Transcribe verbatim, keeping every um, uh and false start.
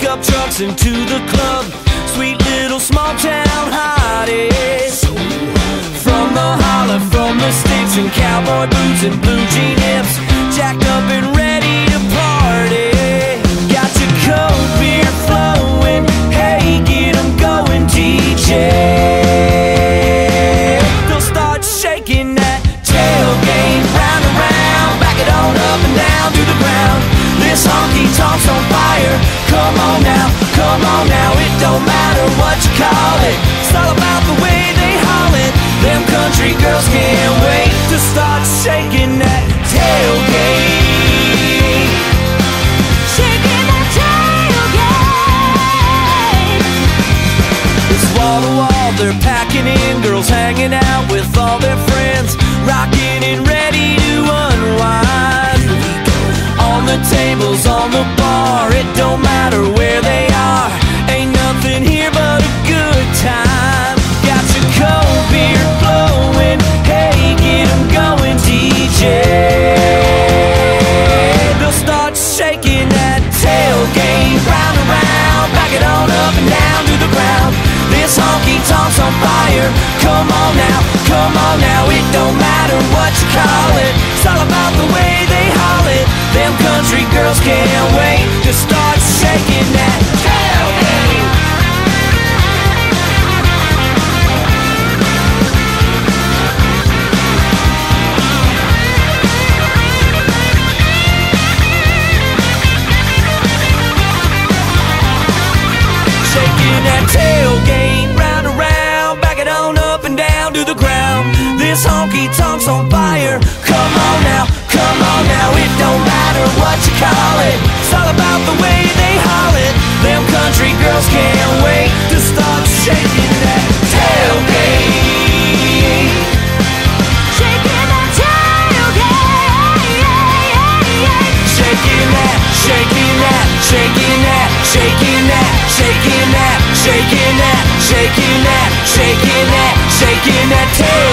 up trucks into the club. Sweet little small town hotties. From the holler, from the sticks and cowboy boots and blue jean hips, jacked up and ready to party. Got your cold beer flowing, hey, get 'em going, D J. They'll start shaking that tailgate, round and round, back it on up and down to the ground. This honky-tonk's on fire, come on now, come on now. It don't matter what you call it, it's all about the way they haul it. Them country girls can't wait to start shaking that tailgate. Shaking that tailgate. It's wall to wall, they're packing in, girls hanging out with all their friends, rocking and ready to unwind. On the tables, on the bar, it don't matter where they are, ain't nothing here but a good time. Got your cold beer flowing, hey, get 'em going, D J. They'll start shaking that tailgate, round and round, back it on up and down to the ground. This honky-tonk's on fire, come on now, come on now. It don't matter what you call it, it's all about the way they haul it. Them country girls can't wait to start shaking that tailgate. Shaking that tailgate, round and round, back it on up and down to the ground. This honky-tonk's on fire, come on now, come on now. It don't matter what you call it, it's all about the way they haul it. Them country girls can't wait to start shaking that tailgate. Shaking that tailgate. Shaking that, shaking that, shaking that, shaking that, shaking that, shaking that, shaking that, shaking that, shaking that tailgate.